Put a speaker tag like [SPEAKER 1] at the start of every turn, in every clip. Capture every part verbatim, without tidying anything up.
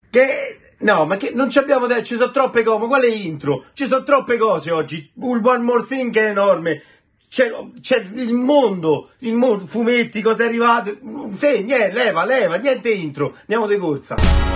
[SPEAKER 1] Che... No, ma che non ci abbiamo detto, ci sono troppe cose, ma quale intro? Ci sono troppe cose oggi, un One More Thing che è enorme, c'è, c'è il mondo, il mondo, fumetti, cose arrivate, fe, niente, leva, leva, niente intro, andiamo di corsa.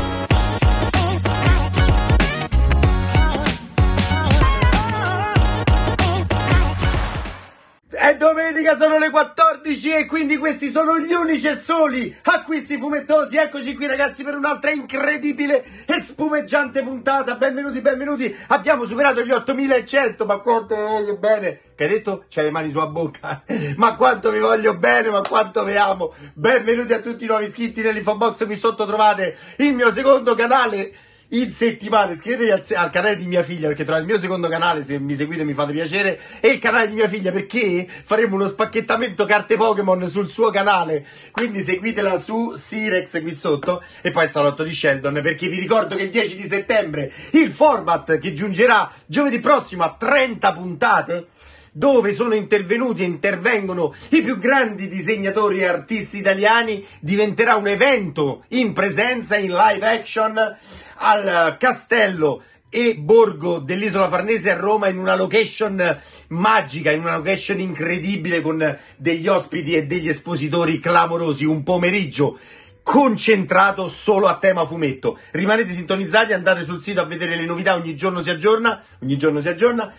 [SPEAKER 1] È domenica, sono le quattordici e quindi questi sono gli unici e soli acquisti fumettosi. Eccoci qui ragazzi per un'altra incredibile e spumeggiante puntata. Benvenuti, benvenuti. Abbiamo superato gli ottomilaecento, ma quanto vi voglio bene. Che hai detto? C'hai le mani sulla bocca. Ma quanto vi voglio bene, ma quanto vi amo. Benvenuti a tutti i nuovi iscritti nell'info box. Qui sotto trovate il mio secondo canale in settimana. Iscrivetevi al, al canale di mia figlia, perché trovate il mio secondo canale, se mi seguite mi fate piacere, e il canale di mia figlia, perché faremo uno spacchettamento carte Pokémon sul suo canale, quindi seguitela su Sirex qui sotto, e poi il salotto di Sheldon, perché vi ricordo che il dieci di settembre il format che giungerà giovedì prossimo a trenta puntate, dove sono intervenuti e intervengono i più grandi disegnatori e artisti italiani, diventerà un evento in presenza, in live action, al castello e borgo dell'Isola Farnese a Roma, in una location magica, in una location incredibile, con degli ospiti e degli espositori clamorosi, un pomeriggio concentrato solo a tema fumetto. Rimanete sintonizzati, andate sul sito a vedere le novità, ogni giorno si aggiorna, ogni giorno si aggiorna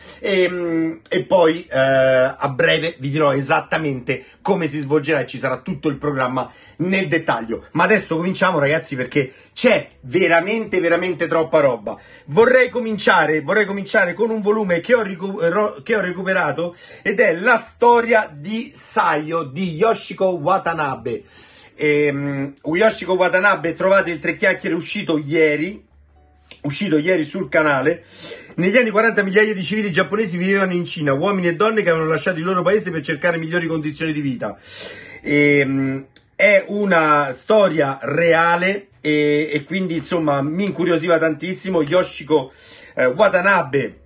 [SPEAKER 1] e, e poi eh, a breve vi dirò esattamente come si svolgerà e ci sarà tutto il programma nel dettaglio. Ma adesso cominciamo ragazzi, perché c'è veramente veramente troppa roba. Vorrei cominciare, vorrei cominciare con un volume che ho, ricu- che ho recuperato, ed è la storia di Saio di Yoshiko Watanabe. E, um, Yoshiko Watanabe, trovate il Tre Chiacchiere uscito ieri, uscito ieri sul canale. Negli anni quaranta migliaia di civili giapponesi vivevano in Cina, uomini e donne che avevano lasciato il loro paese per cercare migliori condizioni di vita. E, um, è una storia reale e, e quindi insomma mi incuriosiva tantissimo. Yoshiko eh, Watanabe,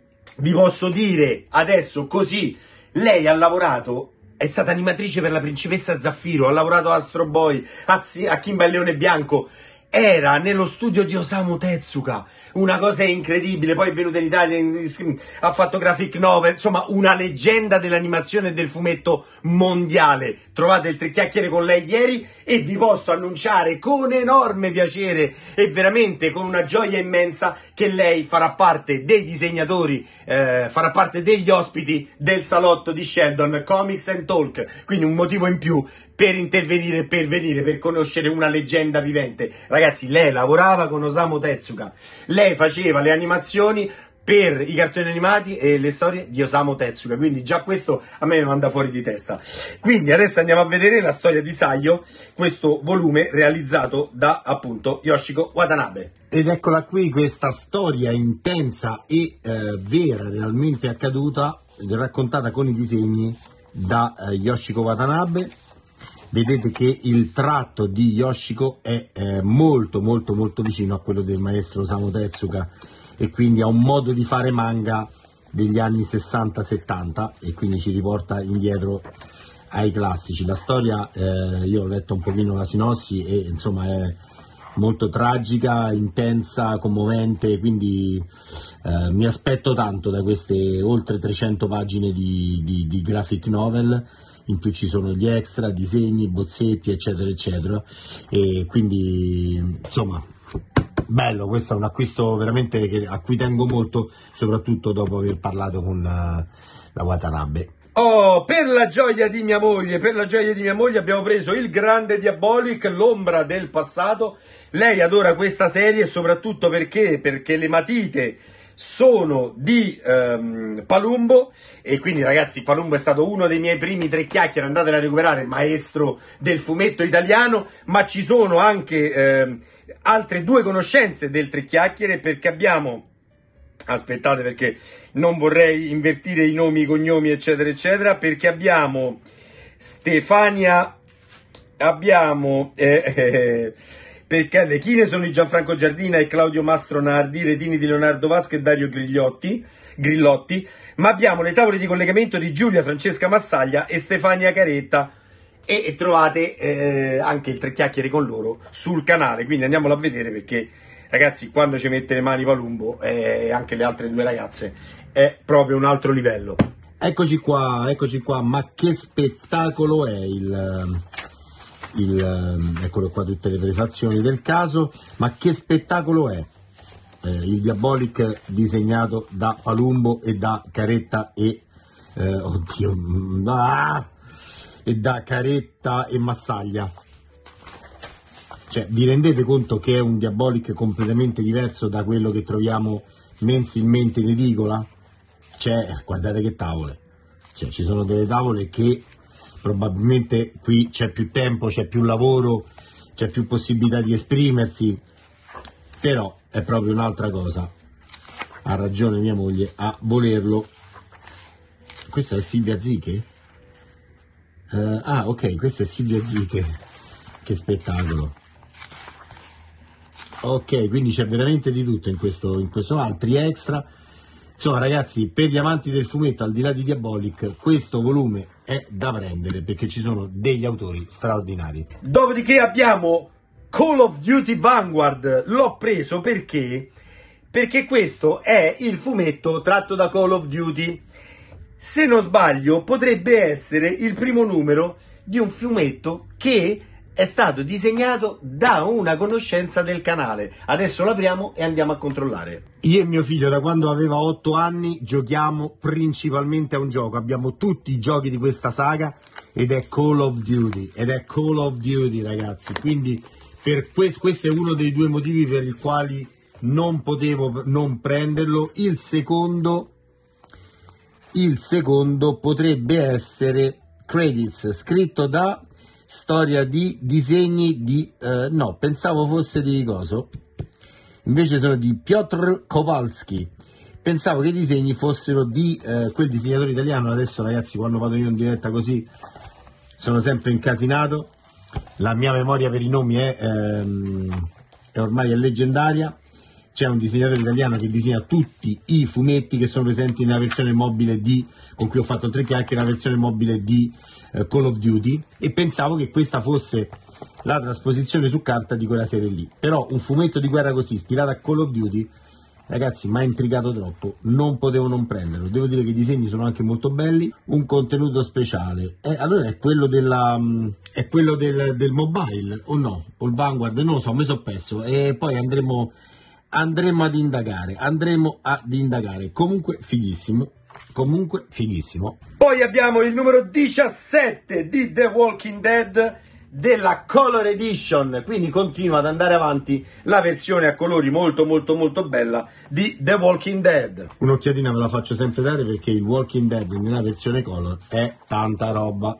[SPEAKER 1] vi posso dire adesso così, lei ha lavorato, è stata animatrice per la Principessa Zaffiro, ha lavorato a Astro Boy, a, a Kimba il Leone Bianco, era nello studio di Osamu Tezuka, una cosa incredibile. Poi è venuta in Italia, ha fatto graphic novel, insomma una leggenda dell'animazione e del fumetto mondiale. Trovate il Tre Chiacchiere con lei ieri e vi posso annunciare con enorme piacere e veramente con una gioia immensa che lei farà parte dei disegnatori, eh, farà parte degli ospiti del salotto di Sheldon Comics and Talk, quindi un motivo in più per intervenire, per venire, per conoscere una leggenda vivente. Ragazzi, lei lavorava con Osamu Tezuka, lei faceva le animazioni per i cartoni animati e le storie di Osamu Tezuka, quindi già questo a me mi manda fuori di testa. Quindi adesso andiamo a vedere la storia di Saio, questo volume realizzato da appunto Yoshiko Watanabe.
[SPEAKER 2] Ed eccola qui, questa storia intensa e eh, vera, realmente accaduta, raccontata con i disegni da eh, Yoshiko Watanabe. Vedete che il tratto di Yoshiko è eh, molto molto molto vicino a quello del maestro Osamu Tezuka, e quindi ha un modo di fare manga degli anni sessanta settanta, e quindi ci riporta indietro ai classici. La storia, eh, io ho letto un pochino la sinossi e insomma è molto tragica, intensa, commovente, quindi eh, mi aspetto tanto da queste oltre trecento pagine di, di, di graphic novel, in più ci sono gli extra, disegni, bozzetti eccetera eccetera, e quindi insomma bello. Questo è un acquisto veramente che, a cui tengo molto, soprattutto dopo aver parlato con la, la Watanabe.
[SPEAKER 1] Oh, per la gioia di mia moglie, per la gioia di mia moglie abbiamo preso il grande Diabolic, l'ombra del passato. Lei adora questa serie soprattutto perché, perché le matite sono di ehm, Palumbo, e quindi ragazzi Palumbo è stato uno dei miei primi Tre Chiacchiere, andatela a recuperare, maestro del fumetto italiano. Ma ci sono anche ehm, altre due conoscenze del Tre Chiacchiere, perché abbiamo, aspettate perché non vorrei invertire i nomi, i cognomi eccetera eccetera, perché abbiamo Stefania, abbiamo eh, eh, perché le chine sono di Gianfranco Giardina e Claudio Mastronardi, retini di Leonardo Vasco e Dario Grigliotti, Grillotti, ma abbiamo le tavole di collegamento di Giulia Francesca Massaglia e Stefania Caretta, e, e trovate eh, anche il Tre Chiacchiere con loro sul canale, quindi andiamolo a vedere perché ragazzi, quando ci mette le mani Palumbo e anche le altre due ragazze è proprio un altro livello.
[SPEAKER 2] Eccoci qua, eccoci qua, ma che spettacolo è il, il eccolo qua, tutte le prefazioni del caso, ma che spettacolo è eh, il Diabolic disegnato da Palumbo e da Caretta e eh, oddio, ah, e da Caretta e Massaglia. Cioè, vi rendete conto che è un Diabolic completamente diverso da quello che troviamo mensilmente in edicola? Cioè, guardate che tavole, cioè, ci sono delle tavole che probabilmente qui c'è più tempo, c'è più lavoro, c'è più possibilità di esprimersi, però è proprio un'altra cosa. Ha ragione mia moglie a volerlo. Questo è Silvia Ziche? Uh, ah, ok, questo è Silvia Ziche. Che spettacolo. Ok, quindi c'è veramente di tutto in questo, in questo altri extra. Insomma, ragazzi, per gli amanti del fumetto, al di là di Diabolic, questo volume è da prendere perché ci sono degli autori straordinari.
[SPEAKER 1] Dopodiché abbiamo Call of Duty Vanguard. L'ho preso perché? Perché questo è il fumetto tratto da Call of Duty. Se non sbaglio, potrebbe essere il primo numero di un fumetto che è stato disegnato da una conoscenza del canale. Adesso l'apriamo e andiamo a controllare.
[SPEAKER 2] Io e mio figlio da quando aveva otto anni giochiamo principalmente a un gioco, abbiamo tutti i giochi di questa saga ed è Call of Duty, ed è Call of Duty ragazzi, quindi per questo, questo è uno dei due motivi per i quali non potevo non prenderlo. Il secondo, il secondo potrebbe essere Credits, scritto da Storia di disegni di eh, no, pensavo fosse di coso, invece sono di Piotr Kowalski. Pensavo che i disegni fossero di eh, quel disegnatore italiano. Adesso ragazzi, quando vado io in diretta così sono sempre incasinato, la mia memoria per i nomi è, ehm, è ormai è leggendaria. C'è un disegnatore italiano che disegna tutti i fumetti che sono presenti nella versione mobile di, con cui ho fatto tre chiacchiere, la versione mobile di uh, Call of Duty, e pensavo che questa fosse la trasposizione su carta di quella serie lì. Però un fumetto di guerra così, ispirato a Call of Duty, ragazzi, mi ha intrigato troppo, non potevo non prenderlo. Devo dire che i disegni sono anche molto belli, un contenuto speciale. Eh, allora è quello, della, è quello del, del mobile, o no? O il Vanguard, non lo so, mi sono perso. E poi andremo... andremo ad indagare, andremo ad indagare. Comunque fighissimo, comunque fighissimo.
[SPEAKER 1] Poi abbiamo il numero diciassette di The Walking Dead della Color Edition, quindi continua ad andare avanti la versione a colori molto molto molto bella di The Walking Dead.
[SPEAKER 2] Un'occhiatina ve la faccio sempre dare perché il Walking Dead nella versione color è tanta roba.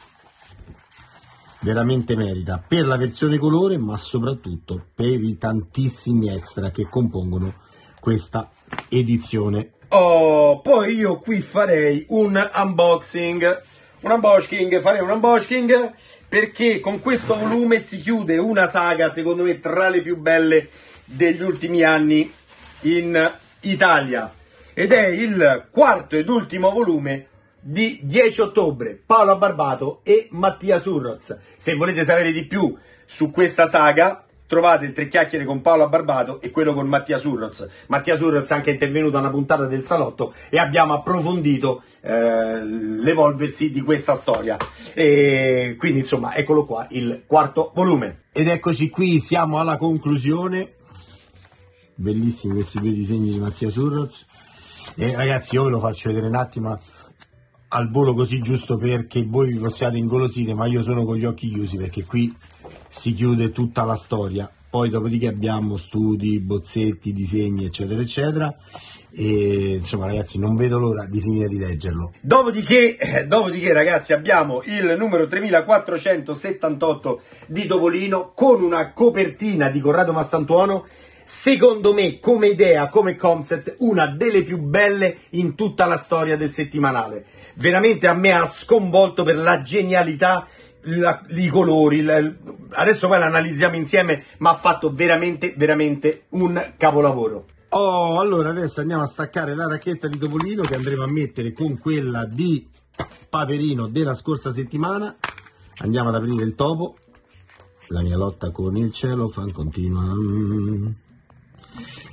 [SPEAKER 2] Veramente merita per la versione colore, ma soprattutto per i tantissimi extra che compongono questa edizione.
[SPEAKER 1] Oh, poi io qui farei un unboxing, un unboxing, farei un unboxing perché con questo volume si chiude una saga secondo me tra le più belle degli ultimi anni in Italia, ed è il quarto ed ultimo volume di dieci ottobre, Paolo Barbato e Mattia Surroz. Se volete sapere di più su questa saga, trovate il Tre Chiacchiere con Paolo Barbato e quello con Mattia Surroz. Mattia Surroz è anche intervenuto a una puntata del Salotto e abbiamo approfondito eh, l'evolversi di questa storia. E quindi insomma, eccolo qua, il quarto volume.
[SPEAKER 2] Ed eccoci qui, siamo alla conclusione. Bellissimi questi due disegni di Mattia Surroz. E ragazzi, io ve lo faccio vedere un attimo al volo così, giusto perché voi vi possiate ingolosire, ma io sono con gli occhi chiusi perché qui si chiude tutta la storia. Poi dopodiché abbiamo studi, bozzetti, disegni eccetera eccetera, e insomma ragazzi non vedo l'ora di finire di leggerlo.
[SPEAKER 1] Dopodiché, dopodiché ragazzi abbiamo il numero tremilaquattrocentosettantotto di Topolino con una copertina di Corrado Mastantuono. Secondo me, come idea, come concept, una delle più belle in tutta la storia del settimanale. Veramente a me ha sconvolto per la genialità, la, i colori, la, adesso poi l'analizziamo insieme, ma ha fatto veramente, veramente un capolavoro.
[SPEAKER 2] Oh, allora adesso andiamo a staccare la racchetta di Topolino che andremo a mettere con quella di Paperino della scorsa settimana. Andiamo ad aprire il topo. La mia lotta con il cellophane continua.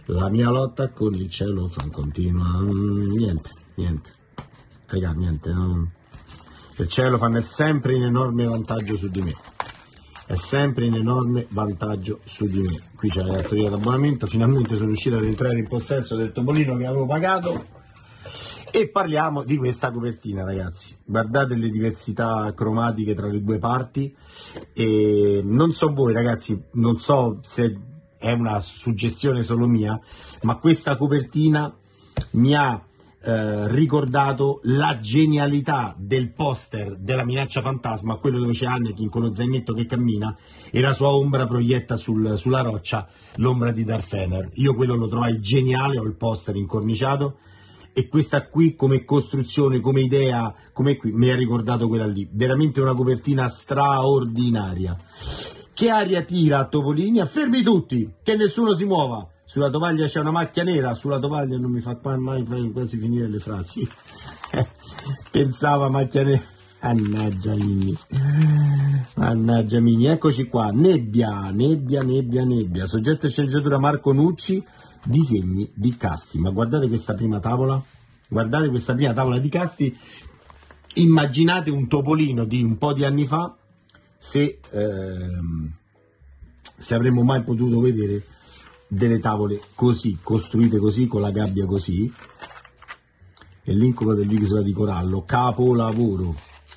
[SPEAKER 2] La mia lotta con il cellophane continua. Mm, niente, niente. Raga, niente. No. Il cellophane è sempre in enorme vantaggio su di me. È sempre in enorme vantaggio su di me. Qui c'è la fattoria d'abbonamento. Finalmente sono riuscito ad entrare in possesso del topolino che avevo pagato. E parliamo di questa copertina, ragazzi. Guardate le diversità cromatiche tra le due parti. E non so voi, ragazzi, non so se è una suggestione solo mia, ma questa copertina mi ha eh, ricordato la genialità del poster della Minaccia Fantasma, quello dove c'è Anakin con lo zainetto che cammina e la sua ombra proietta sul, sulla roccia l'ombra di Darth Vader. Io quello lo trovai geniale, ho il poster incorniciato. E questa qui come costruzione, come idea, come qui, mi ha ricordato quella lì. Veramente una copertina straordinaria. Che aria tira a Topolini? Fermi tutti, che nessuno si muova. Sulla tovaglia c'è una macchia nera, sulla tovaglia non mi fa mai quasi finire le frasi. Pensava macchia nera. Mannaggia Mini. Mannaggia Mini, eccoci qua. Nebbia, nebbia, nebbia, nebbia. Soggetto e sceneggiatura Marco Nucci. Disegni di Casti, ma guardate questa prima tavola, guardate questa prima tavola di Casti, immaginate un Topolino di un po' di anni fa, se, ehm, se avremmo mai potuto vedere delle tavole così, costruite così, con la gabbia così, e l'incubo dell'isola di Corallo, capolavoro,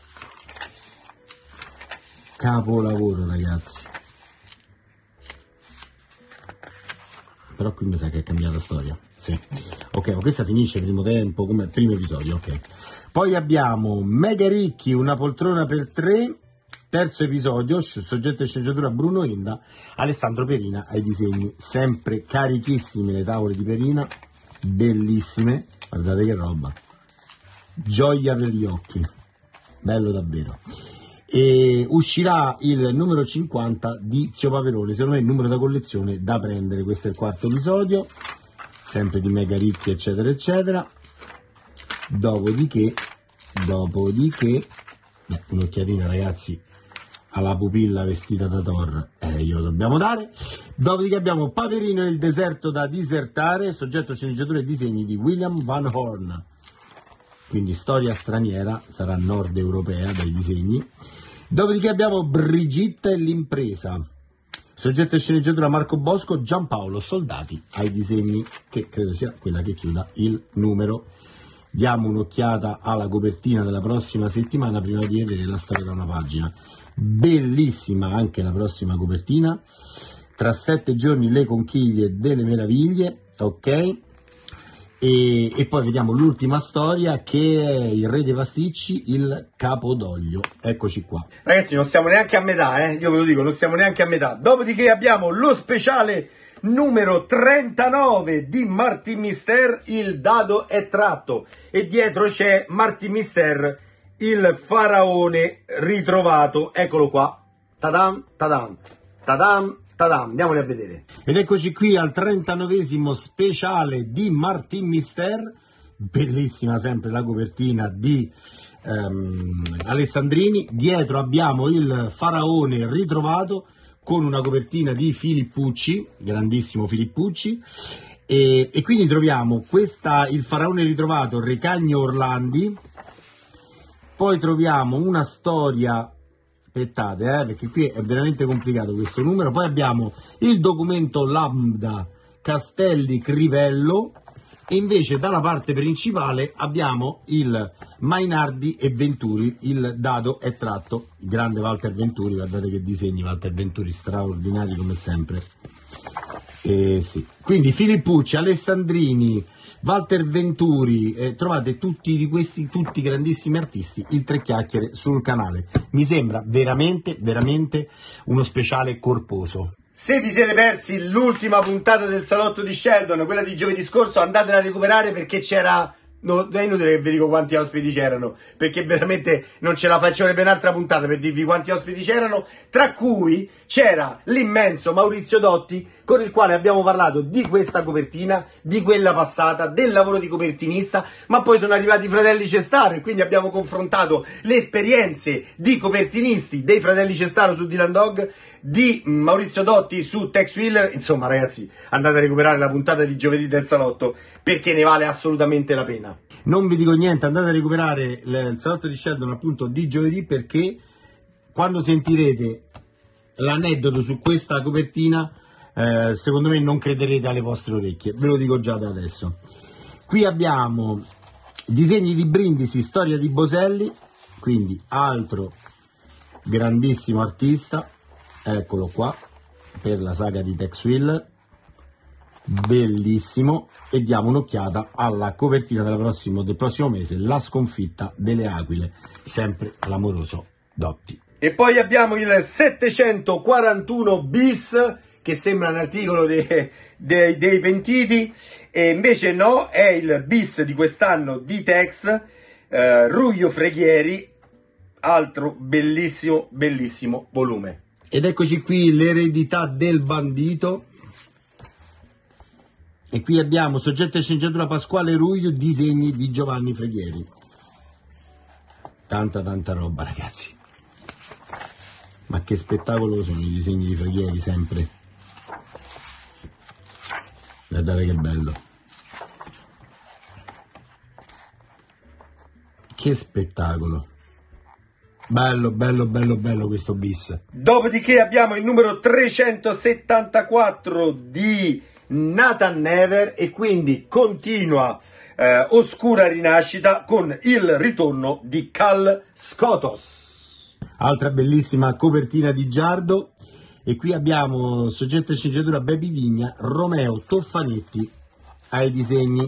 [SPEAKER 2] capolavoro ragazzi. Però qui mi sa che è cambiata storia. Sì. Ok, ma questa finisce il primo tempo come primo episodio, ok. Poi abbiamo Mega Ricchi, una poltrona per tre, terzo episodio, soggetto e sceneggiatura Bruno Enda, Alessandro Perina ai disegni, sempre carichissime le tavole di Perina, bellissime, guardate che roba, gioia per gli occhi, bello davvero. E uscirà il numero cinquanta di Zio Paperone, secondo me il numero da collezione da prendere. Questo è il quarto episodio, sempre di Mega Ricchi eccetera eccetera. Dopodiché dopodiché beh, un'occhiatina ragazzi alla pupilla vestita da Thor, eh, glielo dobbiamo dare. Dopodiché abbiamo Paperino e il deserto da disertare, soggetto sceneggiatura e disegni di William Van Horn, quindi storia straniera, sarà nord europea dai disegni. Dopodiché abbiamo Brigitte e l'impresa, soggetto e sceneggiatura Marco Bosco, Giampaolo Soldati ai disegni, che credo sia quella che chiuda il numero. Diamo un'occhiata alla copertina della prossima settimana prima di vedere la storia da una pagina. Bellissima anche la prossima copertina, tra sette giorni le conchiglie delle meraviglie, ok? E, e poi vediamo l'ultima storia che è il re dei pasticci, il Capodoglio. Eccoci qua.
[SPEAKER 1] Ragazzi, non siamo neanche a metà, eh? Io ve lo dico, non siamo neanche a metà. Dopodiché abbiamo lo speciale numero trentanove di Martin Mister, il dado è tratto. E dietro c'è Martin Mister, il faraone ritrovato. Eccolo qua. Tadam, tadam, tadam. Tadam, andiamoli a vedere.
[SPEAKER 2] Ed eccoci qui al trentanovesimo speciale di Martin Mister, bellissima sempre la copertina di um, Alessandrini. Dietro abbiamo il faraone ritrovato con una copertina di Filippucci, grandissimo Filippucci, e, e quindi troviamo questa, il faraone ritrovato, Recagno Orlandi. Poi troviamo una storia, aspettate eh, perché qui è veramente complicato questo numero. Poi abbiamo il documento Lambda Castelli Crivello, e invece dalla parte principale abbiamo il Mainardi e Venturi, il dado è tratto, grande Walter Venturi, guardate che disegni Walter Venturi, straordinari come sempre. E sì. Quindi Filippucci, Alessandrini, Walter Venturi, eh, trovate tutti di questi, tutti grandissimi artisti, il Tre Chiacchiere sul canale. Mi sembra veramente, veramente uno speciale corposo.
[SPEAKER 1] Se vi siete persi l'ultima puntata del salotto di Sheldon, quella di giovedì scorso, andatela a recuperare perché c'era... No, è inutile che vi dico quanti ospiti c'erano, perché veramente non ce la faccio per un'altra puntata per dirvi quanti ospiti c'erano, tra cui c'era l'immenso Maurizio Dotti con il quale abbiamo parlato di questa copertina, di quella passata, del lavoro di copertinista, ma poi sono arrivati i fratelli Cestaro e quindi abbiamo confrontato le esperienze di copertinisti dei fratelli Cestaro su Dylan Dog, di Maurizio Dotti su Tex Wheeler. Insomma ragazzi, andate a recuperare la puntata di giovedì del salotto perché ne vale assolutamente la pena.
[SPEAKER 2] Non vi dico niente, andate a recuperare il salotto di Sheldon appunto di giovedì, perché quando sentirete l'aneddoto su questa copertina eh, secondo me non crederete alle vostre orecchie, ve lo dico già da adesso. Qui abbiamo disegni di Brindisi, storia di Boselli, quindi altro grandissimo artista, eccolo qua, per la saga di Tex Wheeler, bellissimo. E diamo un'occhiata alla copertina della prossimo, del prossimo mese, La sconfitta delle aquile, sempre l'amoroso Dotti.
[SPEAKER 1] E poi abbiamo il settecentoquarantuno bis, che sembra un articolo dei, dei, dei pentiti, e invece no, è il bis di quest'anno di Tex, eh, Ruglio Freghieri, altro bellissimo, bellissimo volume.
[SPEAKER 2] Ed eccoci qui, l'eredità del bandito. E qui abbiamo soggetto e sceneggiatura Pasquale Ruglio, disegni di Giovanni Freghieri. Tanta tanta roba ragazzi. Ma che spettacolo sono i disegni di Freghieri sempre. Guardate che bello. Che spettacolo. Bello, bello, bello, bello questo bis.
[SPEAKER 1] Dopodiché abbiamo il numero trecentosettantaquattro di Nathan Never e quindi continua eh, Oscura Rinascita con il ritorno di Cal Skotos.
[SPEAKER 2] Altra bellissima copertina di Giardo, e qui abbiamo soggetto e sceneggiatura Baby Vigna, Romeo Toffanetti ai disegni.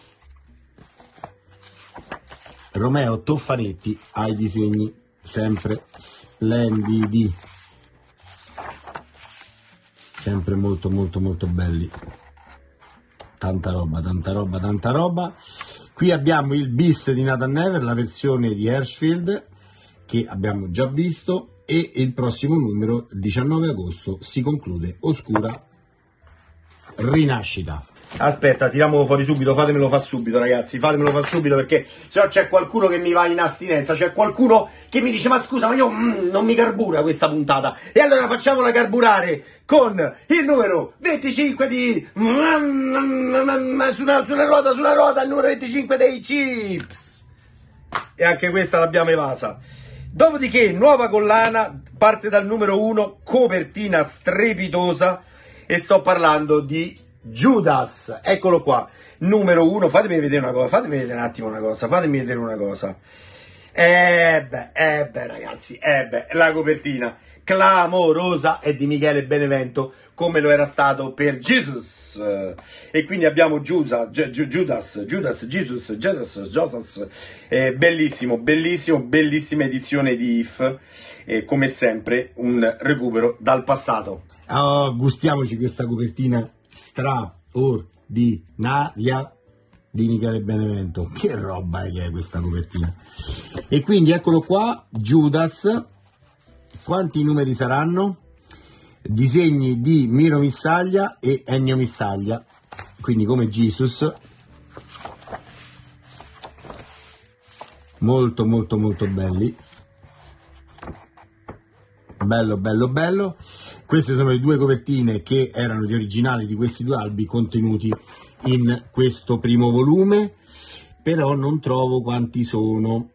[SPEAKER 2] Romeo Toffanetti ai disegni, sempre splendidi. Sempre molto molto molto belli, tanta roba, tanta roba, tanta roba. Qui abbiamo il bis di Nathan Never, la versione di Hirschfeld che abbiamo già visto, e il prossimo numero, diciannove agosto, si conclude Oscura Rinascita.
[SPEAKER 1] Aspetta, tiriamolo fuori subito, fatemelo fa subito ragazzi, fatemelo fa subito, perché se no c'è qualcuno che mi va in astinenza, c'è qualcuno che mi dice ma scusa ma io mm, non mi carbura questa puntata, e allora facciamola carburare con il numero venticinque di sulla, sulla ruota, sulla ruota, il numero venticinque dei Chips, e anche questa l'abbiamo evasa. Dopodiché nuova collana, parte dal numero uno, copertina strepitosa, e sto parlando di Judas, eccolo qua, numero uno. Fatemi vedere una cosa, fatemi vedere un attimo una cosa, fatemi vedere una cosa. Eh beh, eh beh ragazzi, eh beh, la copertina clamorosa è di Michele Benevento, come lo era stato per Jesus. E quindi abbiamo Judas, Judas, Judas, Jesus, Jesus, Jesus, eh, bellissimo, bellissimo, bellissima edizione di If, eh, come sempre un recupero dal passato.
[SPEAKER 2] Oh, gustiamoci questa copertina straordinaria di Michele Benevento. Che roba è che è questa copertina. E quindi eccolo qua, Judas. Quanti numeri saranno? Disegni di Miro Missaglia e Ennio Missaglia, quindi come Jesus, molto molto molto belli, bello bello bello. Queste sono le due copertine che erano gli originali di questi due albi contenuti in questo primo volume, però non trovo quanti sono.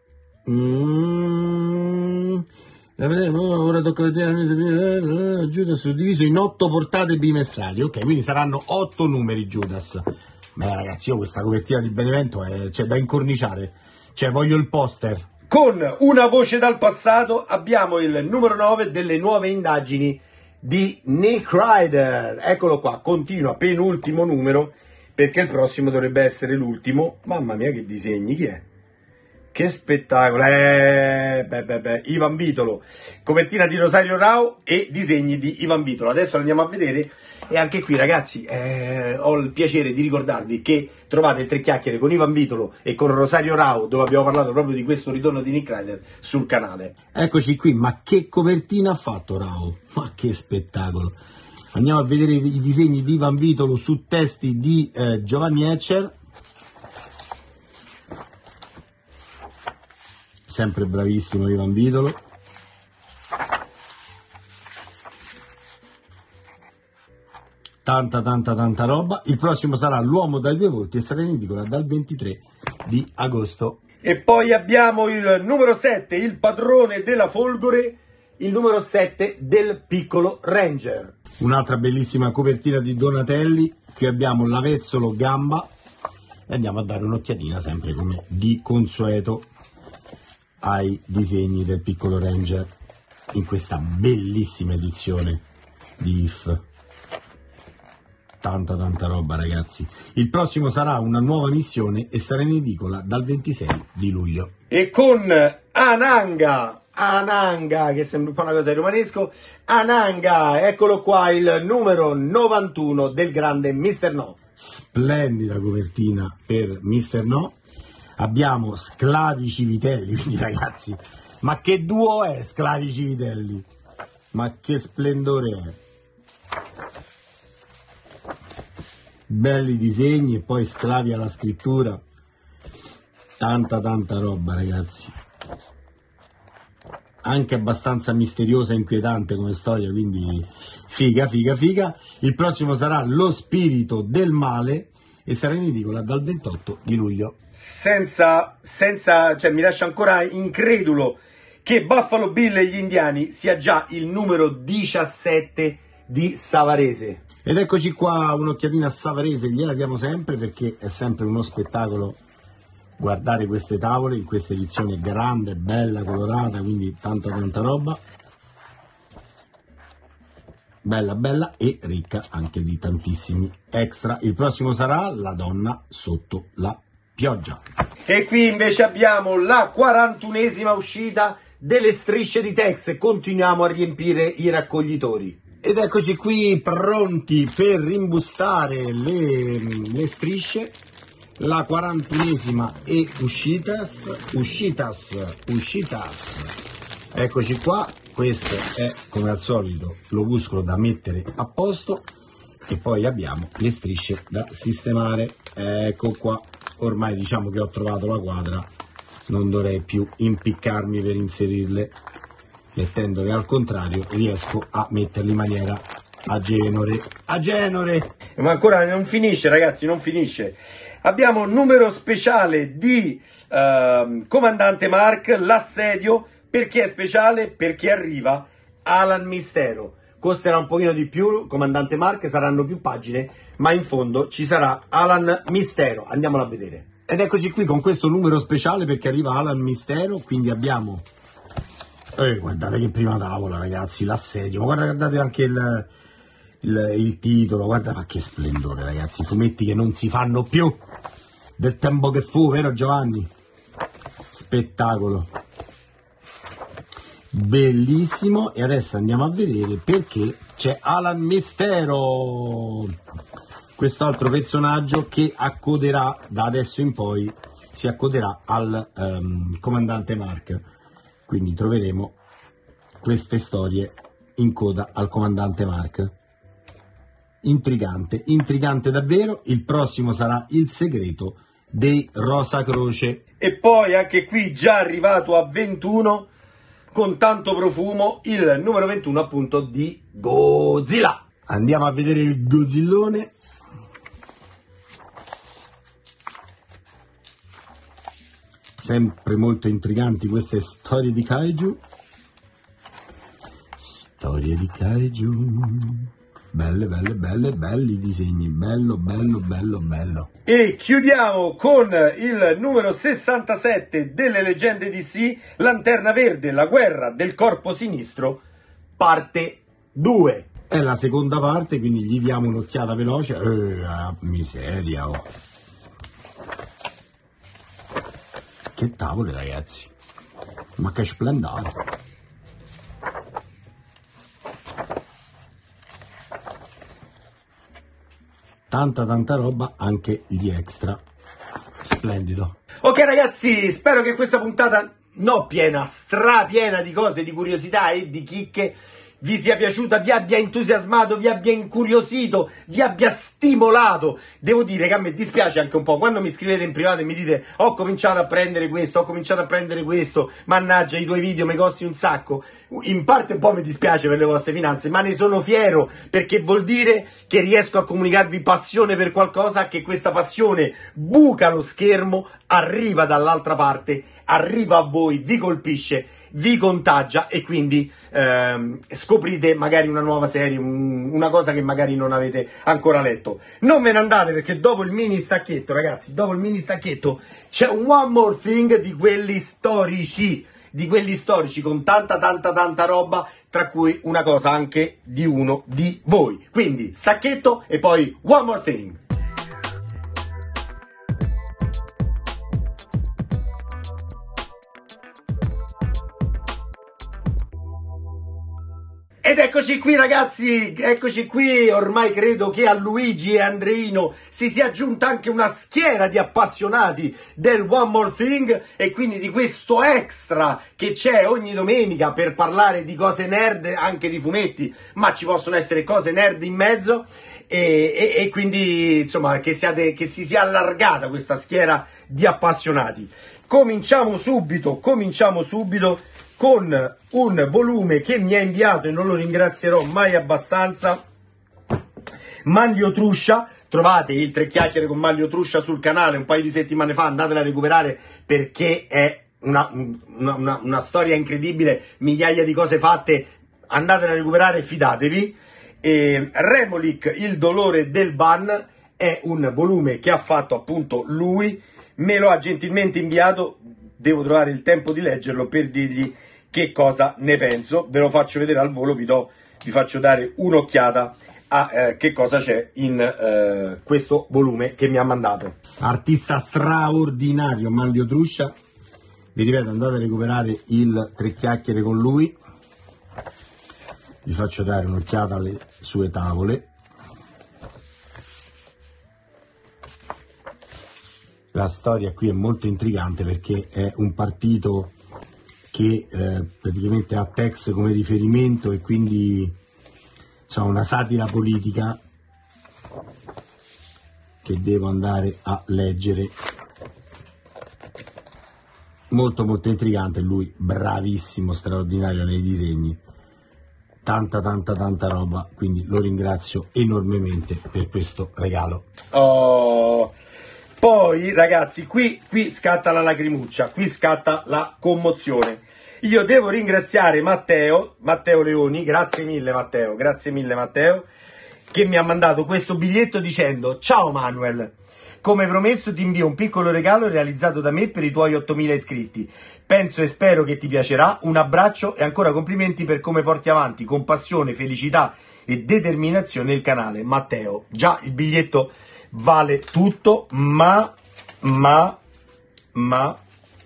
[SPEAKER 2] Mm. Ora tocca vedere Judas suddiviso in otto portate bimestrali. Ok, quindi saranno otto numeri Judas. Beh ragazzi, io questa copertina di Benevento è, cioè, da incorniciare, cioè voglio il poster.
[SPEAKER 1] Con una voce dal passato abbiamo il numero nove delle nuove indagini di Nick Ryder. Eccolo qua, continua, penultimo numero, perché il prossimo dovrebbe essere l'ultimo. Mamma mia che disegni, chi è? Che spettacolo, eh, beh, beh, beh. Ivan Vitolo, copertina di Rosario Rao e disegni di Ivan Vitolo. Adesso lo andiamo a vedere, e anche qui ragazzi eh, ho il piacere di ricordarvi che trovate il Tre Chiacchiere con Ivan Vitolo e con Rosario Rao, dove abbiamo parlato proprio di questo ritorno di Nick Ryder, sul canale.
[SPEAKER 2] Eccoci qui, ma che copertina ha fatto Rao? Ma che spettacolo! Andiamo a vedere i disegni di Ivan Vitolo su testi di eh, Giovanni Etcher. Sempre bravissimo Ivan Vitolo. Tanta tanta tanta roba. Il prossimo sarà L'uomo dai due volti e sarà in edicola dal ventitré di agosto.
[SPEAKER 1] E poi abbiamo il numero sette, il padrone della Folgore, il numero sette del Piccolo Ranger.
[SPEAKER 2] Un'altra bellissima copertina di Donatelli. Qui abbiamo l'Avezzolo Gamba e andiamo a dare un'occhiatina sempre come di consueto ai disegni del Piccolo Ranger in questa bellissima edizione di I F. Tanta tanta roba ragazzi. Il prossimo sarà una nuova missione e sarà in edicola dal ventisei di luglio.
[SPEAKER 1] E con Ananga, Ananga che sembra un po' una cosa di romanesco, Ananga, eccolo qua il numero novantuno del grande mister No.
[SPEAKER 2] Splendida copertina per mister No. Abbiamo Sclavi Civitelli, quindi ragazzi, ma che duo è Sclavi Civitelli? Ma che splendore è! Belli disegni e poi Sclavi alla scrittura. Tanta tanta roba ragazzi. Anche abbastanza misteriosa e inquietante come storia, quindi figa figa figa. Il prossimo sarà Lo spirito del male e sarà in edicola dal ventotto di luglio.
[SPEAKER 1] Senza, senza, cioè mi lascia ancora incredulo che Buffalo Bill e gli indiani sia già il numero diciassette di Savarese.
[SPEAKER 2] Ed eccoci qua, un'occhiatina a Savarese, gliela diamo sempre perché è sempre uno spettacolo guardare queste tavole in questa edizione grande, bella, colorata, quindi tanta tanta roba. Bella bella e ricca anche di tantissimi extra. Il prossimo sarà La donna sotto la pioggia.
[SPEAKER 1] E qui invece abbiamo la quarantunesima uscita delle strisce di Tex e continuiamo a riempire i raccoglitori.
[SPEAKER 2] Ed eccoci qui pronti per rimbustare le, le strisce. La quarantunesima e uscitas, uscitas, uscitas. Eccoci qua. Questo è come al solito l'opuscolo da mettere a posto e poi abbiamo le strisce da sistemare. Ecco qua, ormai diciamo che ho trovato la quadra, non dovrei più impiccarmi per inserirle, mettendo che al contrario riesco a metterle in maniera a genore, a genore.
[SPEAKER 1] Ma ancora non finisce ragazzi, non finisce. Abbiamo un numero speciale di uh, Comandante Mark, l'assedio. Perché è speciale? Perché arriva Alan Mistero. Costerà un pochino di più, Comandante Mark, saranno più pagine, ma in fondo ci sarà Alan Mistero. Andiamolo a vedere.
[SPEAKER 2] Ed eccoci qui con questo numero speciale perché arriva Alan Mistero, quindi abbiamo... Eh, guardate che prima tavola ragazzi, l'assedio, ma guarda, guardate anche il, il, il titolo, guarda ma che splendore ragazzi, fumetti che non si fanno più, del tempo che fu, vero Giovanni? Spettacolo. Bellissimo. E adesso andiamo a vedere perché c'è Alan Mistero, quest'altro personaggio che accoderà da adesso in poi, si accoderà al um, Comandante Mark, quindi troveremo queste storie in coda al Comandante Mark. Intrigante, intrigante davvero. Il prossimo sarà Il segreto dei Rosa Croce.
[SPEAKER 1] E poi anche qui già arrivato a ventuno con tanto profumo, il numero ventuno appunto di Godzilla.
[SPEAKER 2] Andiamo a vedere il Godzillone. Sempre molto intriganti queste storie di Kaiju. Storie di Kaiju. Belle, belle, belle, belli disegni. Bello, bello, bello, bello.
[SPEAKER 1] E chiudiamo con il numero sessantasette delle leggende D C, Lanterna Verde, la guerra del corpo sinistro, parte due.
[SPEAKER 2] È la seconda parte, quindi gli diamo un'occhiata veloce. Eh, ah, miseria, oh. Che tavole ragazzi, ma che splendore. Tanta tanta roba, anche gli extra. Splendido.
[SPEAKER 1] Ok ragazzi, spero che questa puntata, no piena, strapiena di cose, di curiosità e di chicche, vi sia piaciuta, vi abbia entusiasmato, vi abbia incuriosito, vi abbia stimolato. Devo dire che a me dispiace anche un po' quando mi scrivete in privato e mi dite ho cominciato a prendere questo, ho cominciato a prendere questo, mannaggia i tuoi video mi costi un sacco. In parte un po' mi dispiace per le vostre finanze, ma ne sono fiero, perché vuol dire che riesco a comunicarvi passione per qualcosa, che questa passione buca lo schermo, arriva dall'altra parte, arriva a voi, vi colpisce, vi contagia e quindi ehm, scoprite magari una nuova serie, un, una cosa che magari non avete ancora letto. Non ve ne andate, perché dopo il mini stacchetto, ragazzi, dopo il mini stacchetto c'è un One More Thing di quelli storici, di quelli storici con tanta tanta tanta roba, tra cui una cosa anche di uno di voi. Quindi stacchetto e poi One More Thing. Ed eccoci qui ragazzi, eccoci qui, ormai credo che a Luigi e Andreino si sia aggiunta anche una schiera di appassionati del One More Thing e quindi di questo extra che c'è ogni domenica per parlare di cose nerd, anche di fumetti, ma ci possono essere cose nerd in mezzo e, e, e quindi insomma che, siate, che si sia allargata questa schiera di appassionati. Cominciamo subito, cominciamo subito con un volume che mi ha inviato e non lo ringrazierò mai abbastanza, Manlio Truscia. Trovate il Tre Chiacchiere con Manlio Truscia sul canale un paio di settimane fa, andatela a recuperare perché è una, una, una, una storia incredibile, migliaia di cose fatte, andatela a recuperare, fidatevi. E Remolik, il dolore del ban, è un volume che ha fatto appunto lui, me lo ha gentilmente inviato, devo trovare il tempo di leggerlo per dirgli che cosa ne penso. Ve lo faccio vedere al volo, vi, do, vi faccio dare un'occhiata a eh, che cosa c'è in eh, questo volume che mi ha mandato. Artista straordinario Manlio Truscia, vi ripeto, andate a recuperare il Tre Chiacchiere con lui. Vi faccio dare un'occhiata alle sue tavole. La storia qui è molto intrigante perché è un partito che eh, praticamente ha Tex come riferimento e quindi insomma una satira politica che devo andare a leggere. Molto molto intrigante, lui bravissimo, straordinario nei disegni, tanta tanta tanta roba, quindi lo ringrazio enormemente per questo regalo. Oh. Poi ragazzi, qui, qui scatta la lacrimuccia, qui scatta la commozione. Io devo ringraziare Matteo, Matteo Leoni, grazie mille Matteo, grazie mille Matteo, che mi ha mandato questo biglietto dicendo: ciao Manuel, come promesso ti invio un piccolo regalo realizzato da me per i tuoi ottomila iscritti. Penso e spero che ti piacerà, un abbraccio e ancora complimenti per come porti avanti con passione, felicità e determinazione il canale. Matteo, già il biglietto vale tutto, ma, ma, ma,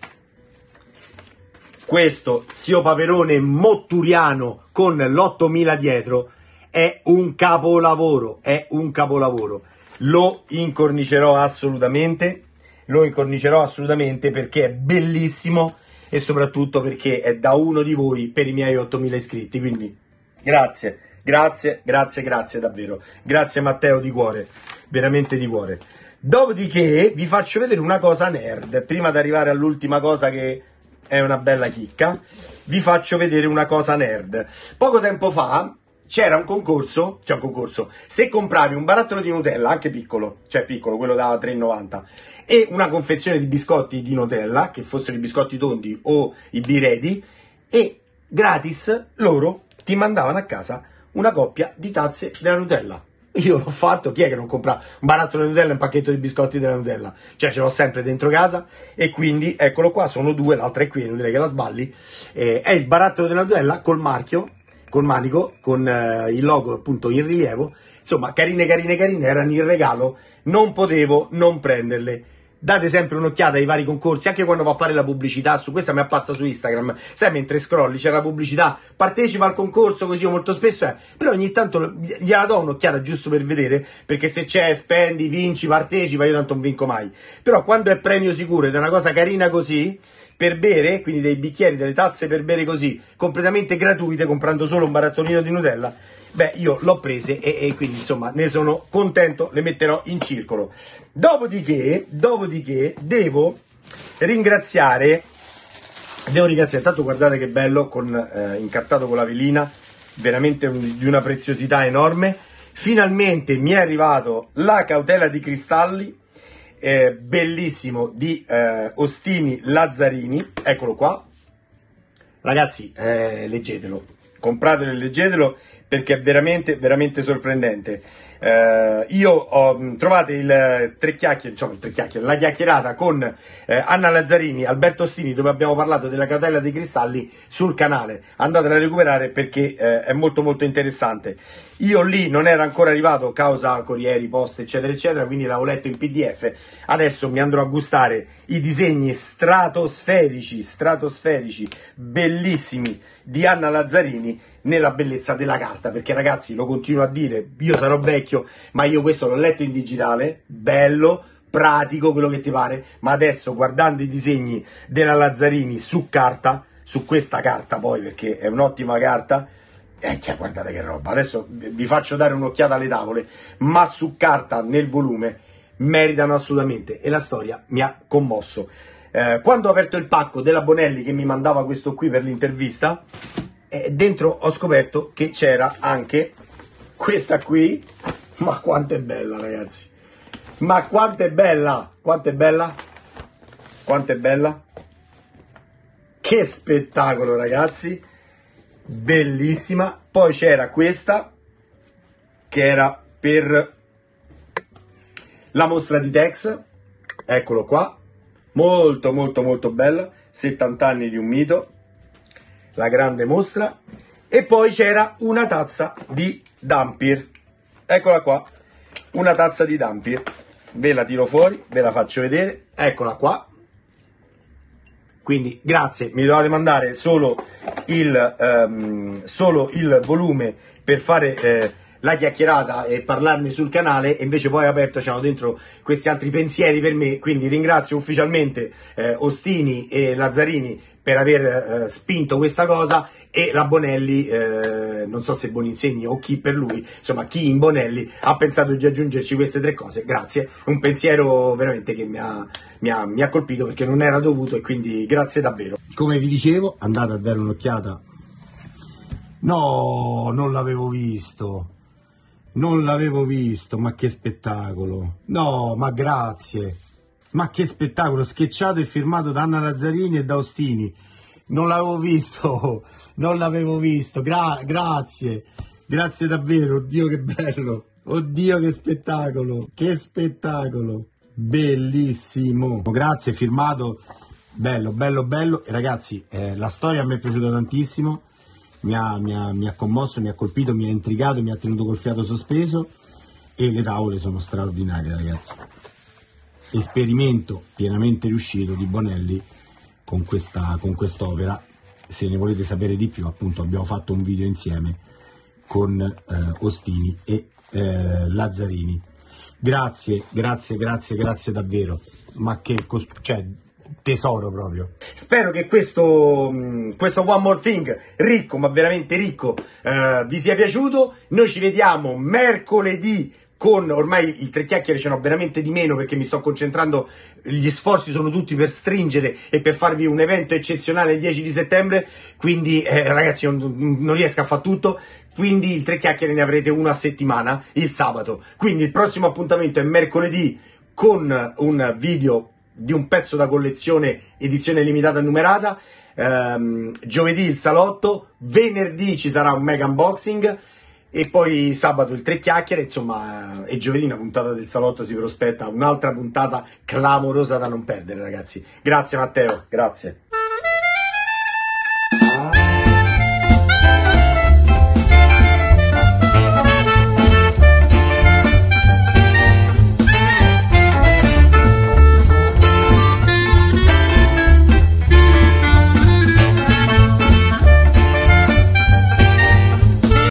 [SPEAKER 1] questo zio Paperone motturiano con l'ottomila dietro è un capolavoro, è un capolavoro. Lo incornicerò assolutamente, lo incornicerò assolutamente perché è bellissimo e soprattutto perché è da uno di voi per i miei ottomila iscritti, quindi grazie, grazie, grazie, grazie davvero, grazie Matteo di cuore. Veramente di cuore. Dopodiché vi faccio vedere una cosa nerd, prima di arrivare all'ultima cosa che è una bella chicca, vi faccio vedere una cosa nerd. Poco tempo fa c'era un concorso, c'è un concorso, se compravi un barattolo di Nutella, anche piccolo, cioè piccolo, quello da tre e novanta, e una confezione di biscotti di Nutella, che fossero i biscotti tondi o i biredi, e gratis loro ti mandavano a casa una coppia di tazze della Nutella. Io l'ho fatto, chi è che non compra un barattolo di Nutella e un pacchetto di biscotti della Nutella? Cioè ce l'ho sempre dentro casa e quindi eccolo qua, sono due, l'altra è qui, non direi che la sballi. Eh, è il barattolo della Nutella col marchio, col manico, con eh, il logo appunto in rilievo. Insomma, carine, carine, carine, erano in regalo, non potevo non prenderle. Date sempre un'occhiata ai vari concorsi, anche quando va a fare la pubblicità, su questa mi appazza su Instagram, sai, mentre scrolli c'è la pubblicità, partecipa al concorso, così io molto spesso è, però ogni tanto gliela do un'occhiata giusto per vedere, perché se c'è spendi, vinci, partecipa, io tanto non vinco mai, però quando è premio sicuro ed è una cosa carina così, per bere, quindi dei bicchieri, delle tazze per bere così, completamente gratuite, comprando solo un barattolino di Nutella, beh, io l'ho prese e, e quindi insomma ne sono contento, le metterò in circolo. Dopodiché, dopodiché devo ringraziare, devo ringraziare, intanto guardate che bello, con eh, incartato con la velina, veramente un, di una preziosità enorme. Finalmente mi è arrivato la cautela di cristalli, eh, bellissimo, di eh, Ostini Lazzarini, eccolo qua. Ragazzi, eh, leggetelo, compratelo e leggetelo, perché è veramente, veramente sorprendente. Uh, io ho trovate il tre chiacchiere, insomma il tre chiacchiere, la chiacchierata con eh, Anna Lazzarini, Alberto Ostini, dove abbiamo parlato della cautela dei cristalli sul canale. Andatela a recuperare perché eh, è molto molto interessante. Io lì non ero ancora arrivato causa corrieri, poste eccetera eccetera, quindi l'avevo letto in P D F. Adesso mi andrò a gustare i disegni stratosferici, stratosferici, bellissimi di Anna Lazzarini nella bellezza della carta, perché ragazzi, lo continuo a dire, io sarò vecchio, ma io questo l'ho letto in digitale, bello, pratico, quello che ti pare, ma adesso guardando i disegni della Lazzarini su carta, su questa carta poi, perché è un'ottima carta, eh, guardate che roba, adesso vi faccio dare un'occhiata alle tavole, ma su carta, nel volume, meritano assolutamente, e la storia mi ha commosso. Eh, quando ho aperto il pacco della Bonelli che mi mandava questo qui per l'intervista, e dentro ho scoperto che c'era anche questa qui, ma quanto è bella ragazzi, ma quanto è bella, quanto è bella, quanto è bella, che spettacolo ragazzi, bellissima. Poi c'era questa che era per la mostra di Tex, eccolo qua, molto molto molto bella, settanta anni di un mito, la grande mostra. E poi c'era una tazza di Dampir, eccola qua, una tazza di Dampir, ve la tiro fuori, ve la faccio vedere, eccola qua. Quindi grazie, mi dovete mandare solo il, um, solo il volume per fare eh, la chiacchierata e parlarne sul canale, e invece poi aperto c'erano dentro questi altri pensieri per me, quindi ringrazio ufficialmente eh, Ostini e Lazzarini per aver eh, spinto questa cosa, e la Bonelli, eh, non so se Boninsegni o chi per lui, insomma chi in Bonelli ha pensato di aggiungerci queste tre cose, grazie, un pensiero veramente che mi ha, mi ha, mi ha colpito, perché non era dovuto, e quindi grazie davvero.
[SPEAKER 2] Come vi dicevo, andate a dare un'occhiata. No, non l'avevo visto, non l'avevo visto, ma che spettacolo, no, ma grazie. Ma che spettacolo, sketchato e firmato da Anna Lazzarini e da Ostini. Non l'avevo visto, non l'avevo visto, Gra grazie, grazie davvero, oddio che bello, oddio che spettacolo, che spettacolo, bellissimo. Grazie, firmato, bello, bello, bello. E ragazzi, eh, la storia a me è piaciuta tantissimo, mi ha, mi, ha, mi ha commosso, mi ha colpito, mi ha intrigato, mi ha tenuto col fiato sospeso, e le tavole sono straordinarie ragazzi. Esperimento pienamente riuscito di Bonelli con questa con quest'opera. Se ne volete sapere di più, appunto abbiamo fatto un video insieme con eh, Ostini e eh, Lazzarini. Grazie, grazie, grazie, grazie davvero, ma che cioè, tesoro proprio.
[SPEAKER 1] Spero che questo, questo One More Thing ricco, ma veramente ricco, eh, vi sia piaciuto. Noi ci vediamo mercoledì con, ormai il tre chiacchiere ce n'ho veramente di meno, perché mi sto concentrando, gli sforzi sono tutti per stringere e per farvi un evento eccezionale il dieci di settembre, quindi eh, ragazzi non, non riesco a fare tutto, quindi il tre chiacchiere ne avrete uno a settimana, il sabato, quindi il prossimo appuntamento è mercoledì con un video di un pezzo da collezione edizione limitata e numerata, ehm, giovedì il salotto, venerdì ci sarà un mega unboxing, e poi sabato il tre chiacchiere, insomma, e giovedì una puntata del salotto si prospetta, un'altra puntata clamorosa da non perdere ragazzi. Grazie Matteo, grazie.